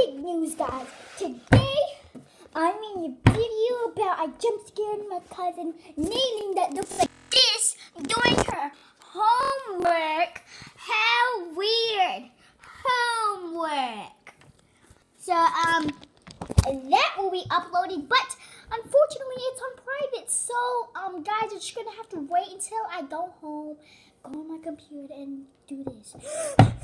big news, guys. Today, I'm in a video about I jump scared my cousin Nailing that looks like this doing her homework. How weird. Homework. So, that will be uploaded, but unfortunately it's on private. So, guys, you're just gonna have to wait until I go home, go on my computer and do this.